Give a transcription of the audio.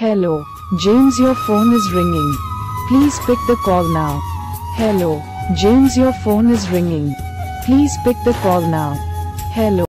Hello, James, your phone is ringing. Please pick the call now. Hello, James, your phone is ringing. Please pick the call now. Hello.